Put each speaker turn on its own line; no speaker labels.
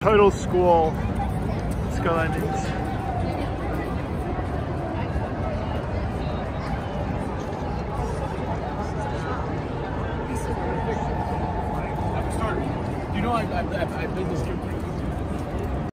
Total school. Skull endings.
You know, I played this game.